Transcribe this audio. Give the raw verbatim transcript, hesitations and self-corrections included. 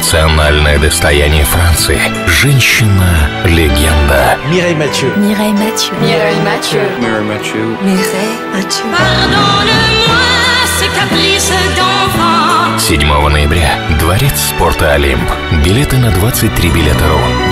Национальное достояние Франции. Женщина-легенда. Mireille Mathieu. Mireille Mathieu. Mireille Mathieu. Mireille Mathieu. Mireille Mathieu. Pardonne-moi ces caprices d'enfant. седьмого ноября. Дворец спорта «Олимп». Билеты на двадцать три билета точка ру.